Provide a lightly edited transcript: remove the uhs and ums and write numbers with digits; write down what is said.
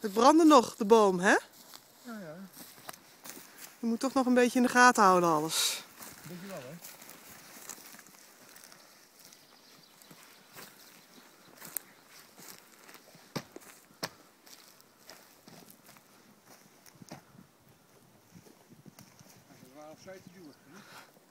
Het brandde nog, de boom, hè? Ja, ja. Je moet toch nog een beetje in de gaten houden alles. Denk je wel, hè? Dat is waar opzij te duwen.